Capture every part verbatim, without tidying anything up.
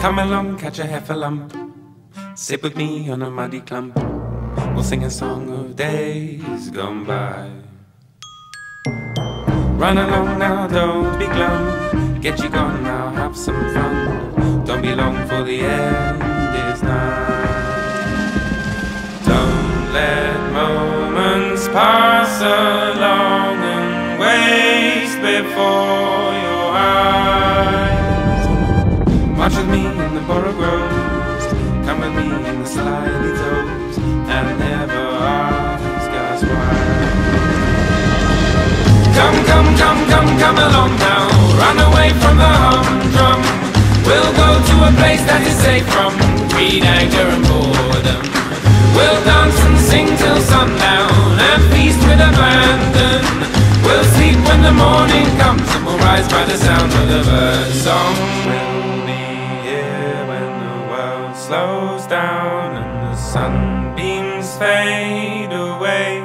Come along, catch a heffalump, sit with me on a muddy clump. We'll sing a song of days gone by. Run along now, don't be glum. Get you gone now, have some fun. Don't be long for the end is nigh. Don't let moments pass along and waste before your eyes. March with me in the borough groves, come with me in the slimy toes, and never ask us why. Come, come, come, come, come along now, run away from the humdrum. We'll go to a place that is safe from greed, anger and boredom. We'll dance and sing till sundown and feast with abandon. We'll sleep when the morning comes and we'll rise by the sound of the bird song. We'll be here when the world slows down and the sunbeams fade away,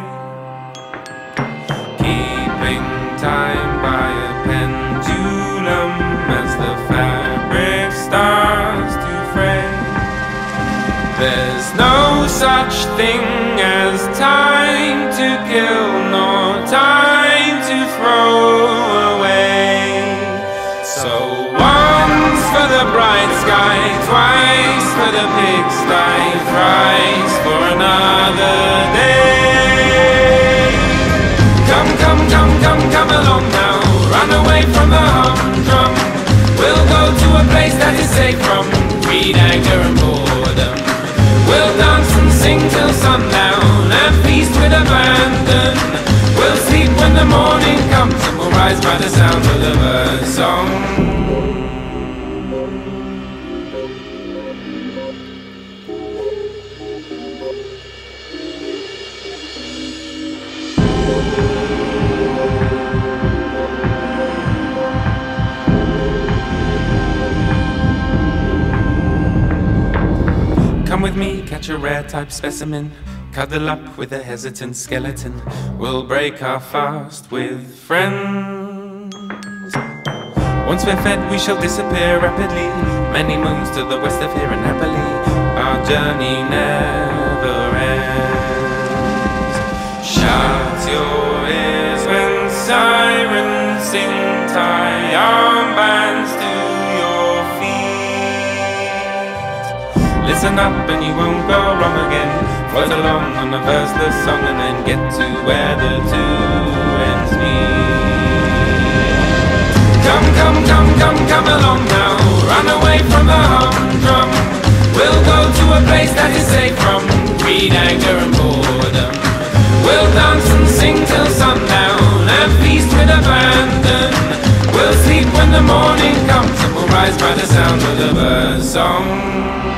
keeping time by a pendulum as the fabric starts to fray. There's no such thing as time to kill, nor time to throw away. So once for the bright sky, twice for the pigsty, thrice for another day. Come, come, come, come, come along now, run away from the humdrum. We'll go to a place that is safe from greed, anger and boredom. We'll dance and sing till sundown and feast with abandon. We'll sleep when the morning comes and we'll rise by the sound of the bird song. Come with me, catch a rare type specimen, cuddle up with a hesitant skeleton. We'll break our fast with friends. Once we're fed, we shall disappear rapidly, many moons to the west of here and happily our journey never ends. Shut your ears when sirens sing, tie armbands to your feet. Listen up and you won't go wrong again. Float along on the verseless song and then get to where the two ends meet. Come, come, come, come, come along now, run away from the humdrum. We'll go to a place that is safe from greed, anger and boredom. We'll dance and sing till sundown and feast with abandon. We'll sleep when the morning comes and we'll rise by the sound of the bird song.